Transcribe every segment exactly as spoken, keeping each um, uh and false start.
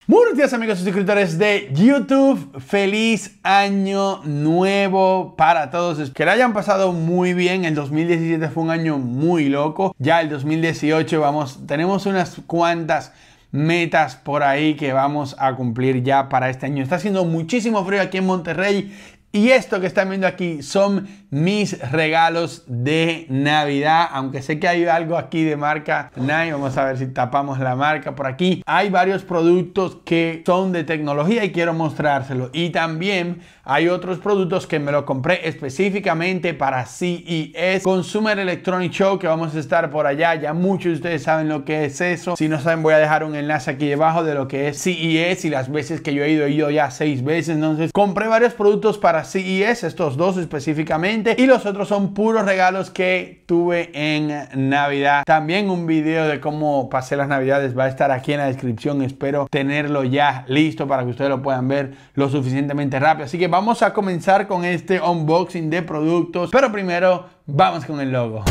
Buenos días amigos suscriptores de YouTube, feliz año nuevo para todos, que lo hayan pasado muy bien. El dos mil diecisiete fue un año muy loco, ya el dos mil dieciocho vamos, tenemos unas cuantas metas por ahí que vamos a cumplir ya para este año. Está haciendo muchísimo frío aquí en Monterrey y esto que están viendo aquí son mis regalos de Navidad, aunque sé que hay algo aquí de marca Nike. Vamos a ver si tapamos la marca por aquí. Hay varios productos que son de tecnología y quiero mostrárselos, y también hay otros productos que me lo compré específicamente para C E S, Consumer Electronic Show, que vamos a estar por allá. Ya muchos de ustedes saben lo que es eso. Si no saben, voy a dejar un enlace aquí debajo de lo que es C E S y las veces que yo he ido, he ido ya seis veces. Entonces compré varios productos para C E S, estos dos específicamente, y los otros son puros regalos que tuve en Navidad. También un video de cómo pasé las Navidades va a estar aquí en la descripción. Espero tenerlo ya listo para que ustedes lo puedan ver lo suficientemente rápido. Así que vamos a comenzar con este unboxing de productos, pero primero vamos con el logo.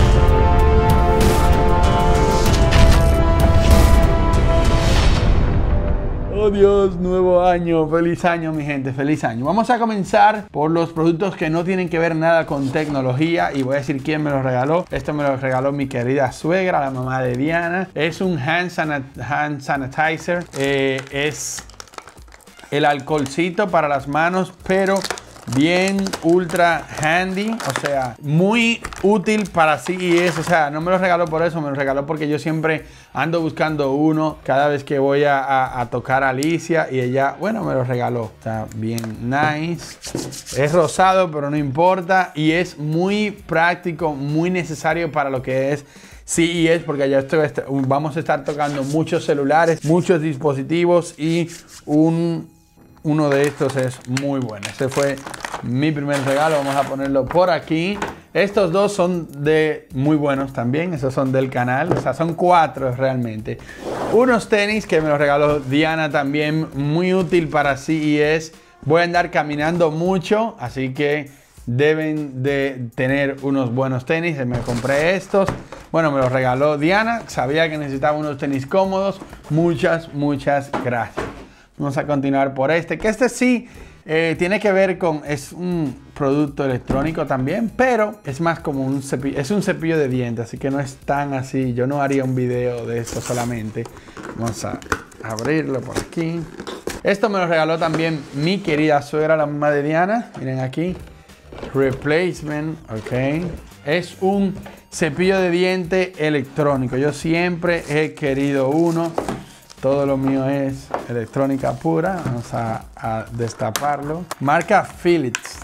Oh Dios, nuevo año, feliz año mi gente, feliz año. Vamos a comenzar por los productos que no tienen que ver nada con tecnología, y voy a decir quién me los regaló. Esto me lo regaló mi querida suegra, la mamá de Diana. Es un hand, sanit hand sanitizer, eh, es el alcoholcito para las manos, pero bien ultra handy, o sea, muy útil para C E S. O sea, no me lo regaló por eso, me lo regaló porque yo siempre ando buscando uno cada vez que voy a, a, a tocar a Alicia, y ella, bueno, me lo regaló. Está bien nice, es rosado pero no importa, y es muy práctico, muy necesario para lo que es C E S, porque allá estoy, vamos a estar tocando muchos celulares, muchos dispositivos, y un Uno de estos es muy bueno. Este fue mi primer regalo. Vamos a ponerlo por aquí. Estos dos son de muy buenos también. Esos son del canal. O sea, son cuatro realmente. Unos tenis que me los regaló Diana también. Muy útil para C E S. Voy a andar caminando mucho, así que deben de tener unos buenos tenis. Me compré estos. Bueno, me los regaló Diana. Sabía que necesitaba unos tenis cómodos. Muchas, muchas gracias. Vamos a continuar por este, que este sí eh, tiene que ver con, es un producto electrónico también, pero es más como un cepillo, es un cepillo de dientes, así que no es tan así. Yo no haría un video de esto solamente. Vamos a abrirlo por aquí. Esto me lo regaló también mi querida suegra, la mamá de Diana. Miren aquí, replacement, ok. Es un cepillo de diente electrónico. Yo siempre he querido uno. Todo lo mío es electrónica pura. Vamos a, a destaparlo. Marca Philips.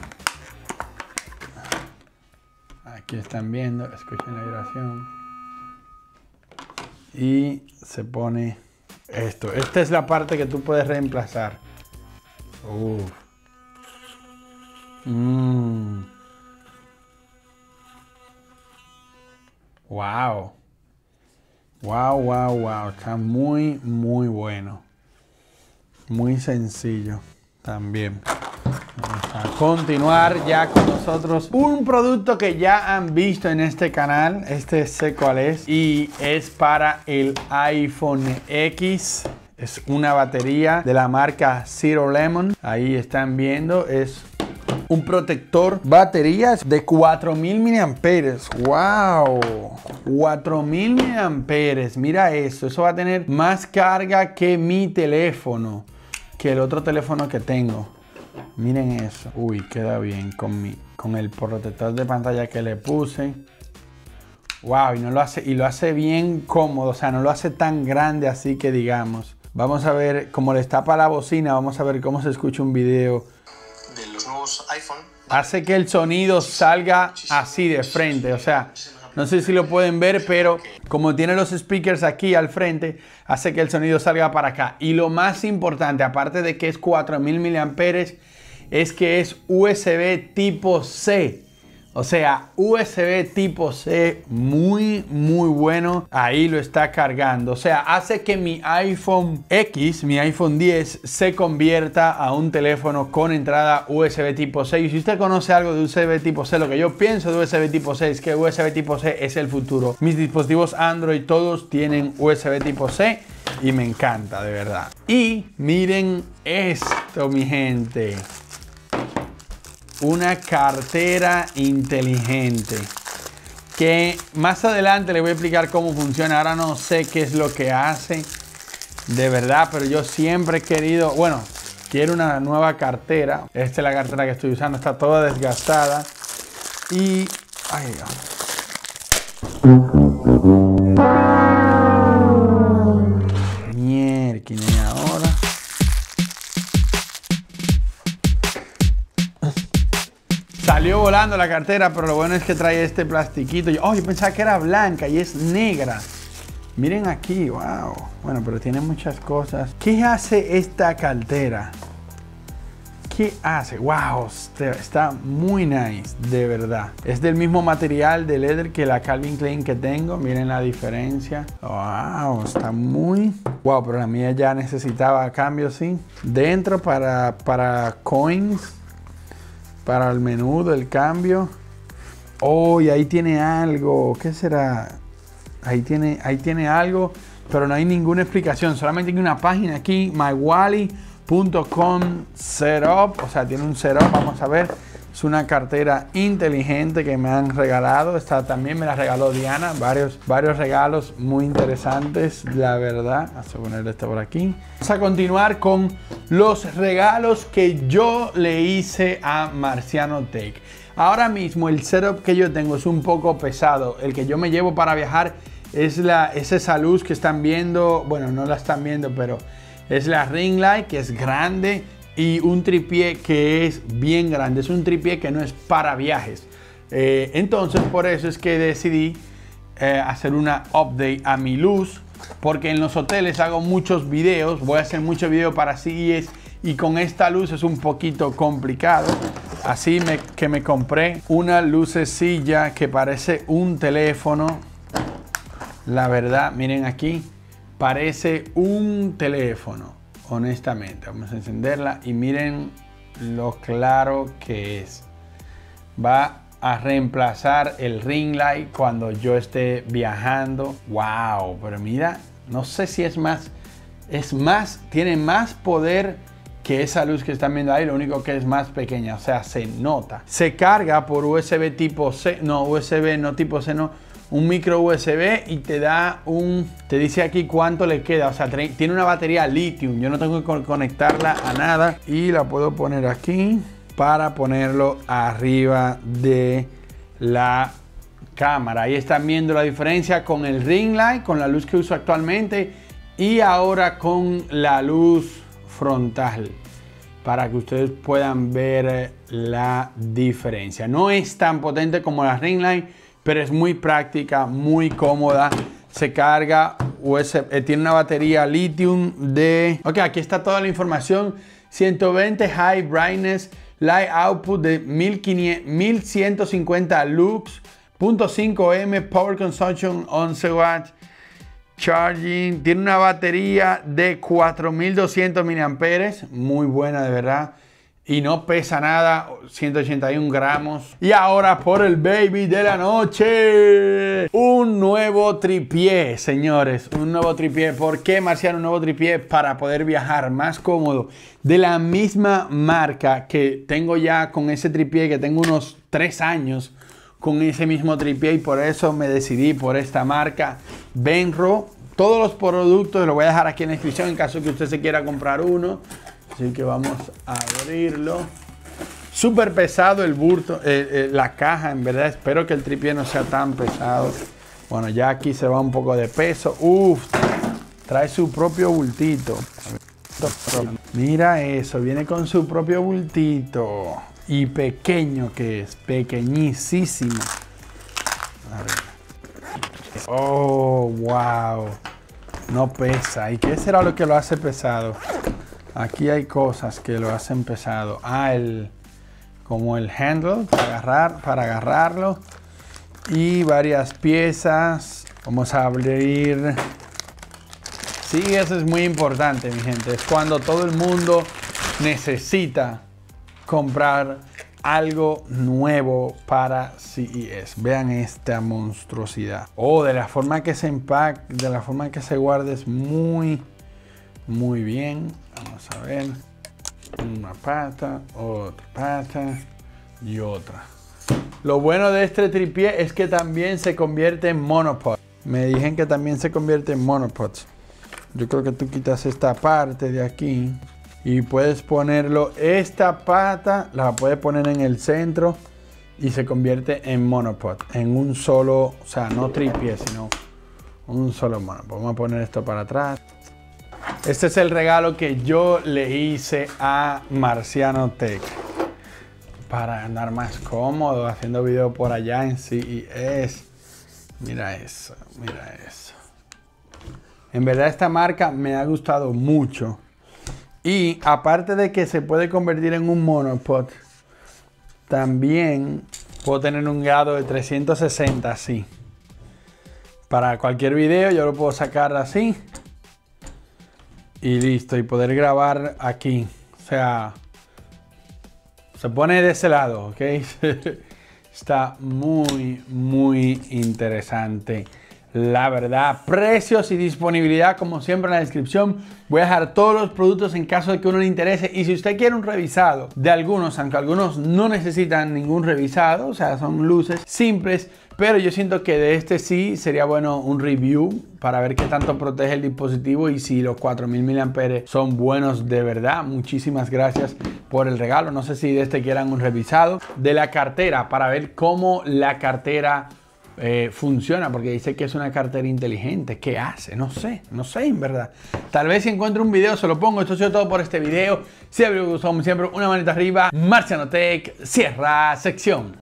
Aquí están viendo, escuchen la vibración. Y se pone esto. Esta es la parte que tú puedes reemplazar. Uf. Mm. Wow. Wow, wow, wow. Está muy, muy bueno. Muy sencillo también. Vamos a continuar ya con nosotros. Un producto que ya han visto en este canal. Este sé cuál es. Y es para el iPhone X. Es una batería de la marca Zero Lemon. Ahí están viendo. Es un protector baterías de cuatro mil miliamperios. ¡Wow! cuatro mil miliamperios. Mira eso. Eso va a tener más carga que mi teléfono, que el otro teléfono que tengo. Miren eso. Uy, queda bien con, mi, con el protector de pantalla que le puse. ¡Wow! Y, no lo hace, y lo hace bien cómodo. O sea, no lo hace tan grande así que digamos. Vamos a ver cómo les tapa la bocina. Vamos a ver cómo se escucha un video de los nuevos iPhone. Hace que el sonido salga así de frente. O sea, no sé si lo pueden ver, pero como tiene los speakers aquí al frente, hace que el sonido salga para acá. Y lo más importante, aparte de que es cuatro mil miliamperios, es que es U S B tipo C. O sea, U S B tipo C muy, muy bueno. Ahí lo está cargando. O sea, hace que mi iPhone X, mi iPhone diez, se convierta a un teléfono con entrada U S B tipo C. Y si usted conoce algo de U S B tipo C, lo que yo pienso de U S B tipo C es que U S B tipo C es el futuro. Mis dispositivos Android todos tienen U S B tipo C y me encanta, de verdad. Y miren esto, mi gente. Una cartera inteligente que más adelante le voy a explicar cómo funciona. Ahora no sé qué es lo que hace de verdad, pero yo siempre he querido, bueno, quiero una nueva cartera. Esta es la cartera que estoy usando, está toda desgastada y ay, mierda, ahora salió volando la cartera, pero lo bueno es que trae este plastiquito. Yo, oh, yo pensaba que era blanca y es negra. Miren aquí, wow. Bueno, pero tiene muchas cosas. ¿Qué hace esta cartera? ¿Qué hace? Wow, está muy nice, de verdad. Es del mismo material de leather que la Calvin Klein que tengo. Miren la diferencia. Wow, está muy... Wow, pero la mía ya necesitaba cambio, sí. Dentro para, para coins. Para el menú del cambio. Oh, y ahí tiene algo. ¿Qué será? Ahí tiene, ahí tiene algo, pero no hay ninguna explicación. Solamente hay una página aquí, my wally punto com setup. O sea, tiene un setup. Vamos a ver. Es una cartera inteligente que me han regalado. Esta también me la regaló Diana. Varios, varios regalos muy interesantes, la verdad. Vamos a poner esto por aquí. Vamos a continuar con los regalos que yo le hice a Marciano Tech. Ahora mismo el setup que yo tengo es un poco pesado. El que yo me llevo para viajar es, la, es esa luz que están viendo. Bueno, no la están viendo, pero es la ring light, que es grande. Y un tripié que es bien grande. Es un tripié que no es para viajes. Eh, entonces, por eso es que decidí eh, hacer una update a mi luz. Porque en los hoteles hago muchos videos. Voy a hacer muchos videos para C E S. Y con esta luz es un poquito complicado. Así me, que me compré una lucecilla que parece un teléfono. La verdad, miren aquí. Parece un teléfono. Honestamente, vamos a encenderla y miren lo claro que es. Va a reemplazar el ring light cuando yo esté viajando. Wow, pero mira, no sé si es más, es más, tiene más poder que esa luz que están viendo ahí. Lo único que es más pequeña, o sea, se nota. Se carga por U S B tipo C, no, U S B no tipo C, no. Un micro U S B y te da un, te dice aquí cuánto le queda, o sea, tiene una batería lithium. Yo no tengo que conectarla a nada y la puedo poner aquí para ponerlo arriba de la cámara. Ahí están viendo la diferencia con el ring light, con la luz que uso actualmente y ahora con la luz frontal, para que ustedes puedan ver la diferencia. No es tan potente como la ring light, pero es muy práctica, muy cómoda. Se carga U S B, eh, tiene una batería lithium de... Ok, aquí está toda la información. ciento veinte high brightness, light output de mil ciento cincuenta lux, cero punto cinco ohm, power consumption once watts, charging. Tiene una batería de cuatro mil doscientos miliamperios hora, muy buena de verdad. Y no pesa nada, ciento ochenta y uno gramos. Y ahora por el baby de la noche. Un nuevo tripié, señores. Un nuevo tripié. ¿Por qué, Marciano, un nuevo tripié? Para poder viajar más cómodo. De la misma marca que tengo ya con ese tripié, que tengo unos tres años con ese mismo tripié. Y por eso me decidí por esta marca, Benro. Todos los productos los voy a dejar aquí en la descripción en caso que usted se quiera comprar uno. Así que vamos a abrirlo. Súper pesado el bulto, eh, eh, la caja, en verdad. Espero que el tripié no sea tan pesado. Bueno, ya aquí se va un poco de peso. Uf, trae su propio bultito. Mira eso, viene con su propio bultito. Y pequeño que es, pequeñísimo. A ver. Oh, wow. No pesa. ¿Y qué será lo que lo hace pesado? Aquí hay cosas que lo hacen pesado. Ah, el... como el handle para, agarrar, para agarrarlo y varias piezas. Vamos a abrir. Sí, eso es muy importante, mi gente. Es cuando todo el mundo necesita comprar algo nuevo para C E S. Vean esta monstruosidad. Oh, de la forma que se empaca, de la forma que se guarda es muy, muy bien. Vamos a ver. Una pata, otra pata y otra. Lo bueno de este tripié es que también se convierte en monopod. Me dijeron que también se convierte en monopod. Yo creo que tú quitas esta parte de aquí y puedes ponerlo, esta pata la puedes poner en el centro y se convierte en monopod, en un solo, o sea, no tripié, sino un solo monopod. Vamos a poner esto para atrás. Este es el regalo que yo le hice a Marciano Tech para andar más cómodo haciendo video por allá en C E S. Mira eso, mira eso. En verdad esta marca me ha gustado mucho. Y aparte de que se puede convertir en un monopod, también puedo tener un grado de trescientos sesenta así. Para cualquier video yo lo puedo sacar así. Y listo, y poder grabar aquí. O sea, se pone de ese lado, ¿ok? Está muy, muy interesante. La verdad, precios y disponibilidad como siempre en la descripción. Voy a dejar todos los productos en caso de que uno le interese. Y si usted quiere un revisado de algunos, aunque algunos no necesitan ningún revisado, o sea, son luces simples, pero yo siento que de este sí sería bueno un review para ver qué tanto protege el dispositivo y si los cuatro mil miliamperios hora son buenos de verdad. Muchísimas gracias por el regalo. No sé si de este quieran un revisado. De la cartera, para ver cómo la cartera Eh, funciona, porque dice que es una cartera inteligente. ¿Qué hace? No sé, no sé en verdad. Tal vez si encuentro un video se lo pongo. Esto ha sido todo por este video. Si les gustó, como siempre, una manita arriba. Marciano Tech, cierra sección.